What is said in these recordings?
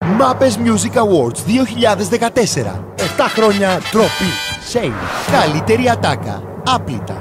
Muppets Music Awards 2014. 7 χρόνια ντροπή. Shane. Καλύτερη ατάκα. Άπλυτα.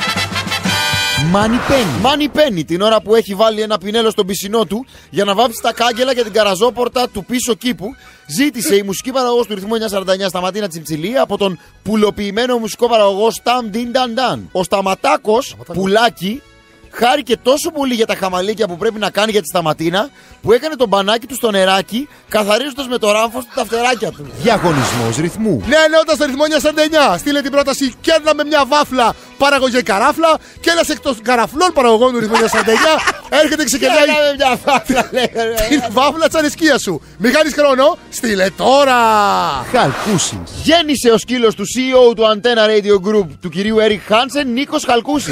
Money Penny, την ώρα που έχει βάλει ένα πινέλο στον πισινό του για να βάψει τα κάγκελα για την καραζόπορτα του πίσω κήπου, ζήτησε η μουσική παραγωγός του ρυθμού 949 Σταματίνα Τσιμψιλή από τον πουλοποιημένο μουσικό παραγωγό Σταμ Ντιν Νταν Νταν. Ο Σταματάκος Πουλάκι χάρηκε τόσο πολύ για τα χαμαλίκια που πρέπει να κάνει για τη Σταματίνα, που έκανε τον μπανάκι του στο νεράκι, καθαρίζοντας με το ράμφος του τα φτεράκια του. Διαγωνισμός ρυθμού. Νέοντας το ρυθμό 949, στείλε την πρόταση «Κέρνα με μια βάφλα παραγωγή καράφλα» και ένας εκ των καραφλών παραγωγών του ρυθμού 949 έρχεται και ξεκινάει μια βάφλα, την βάφλα της ανεσκίας σου. Μη χάνεις χρόνο, στείλε τώρα! Χαλκούσης. Γέννησε ο σκύλος του CEO του Antenna Radio Group, του κυρίου Eric Hansen, Νίκος Χαλκούσης.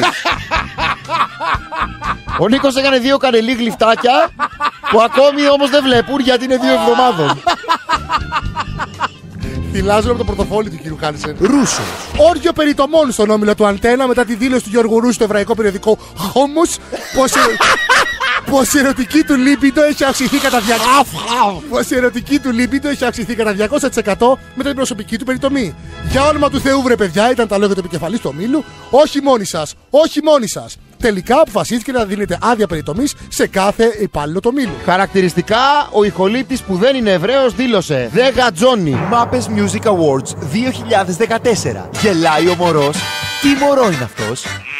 Ο Νίκος έκανε 2 κανελί γλυφτάκια που ακόμη όμως δεν βλέπουν γιατί είναι 2 εβδομάδων. Θυλάζουν από το πορτοφόλι του κύριου Χάνσεν. Ρούσος. Όργιο περιτομών στον όμιλο του Αντένα μετά τη δήλωση του Γιώργου Ρούσου στο εβραϊκό περιοδικό Homos πως η ερωτική του λίμπιντο έχει αυξηθεί κατά 200% μετά την προσωπική του περιτομή. Για όνομα του Θεού, βρε παιδιά, ήταν τα λόγια του επικεφαλής του ομίλου. Όχι μόνοι σας. Τελικά αποφασίστηκε να δίνεται άδεια περιτομής σε κάθε υπάλληλο του ομίλου. Χαρακτηριστικά, ο ηχολήπτης που δεν είναι Εβραίος δήλωσε «Δε γατζώνει». Muppets Music Awards 2014. Γελάει ο μωρός. Τι μωρό είναι αυτός?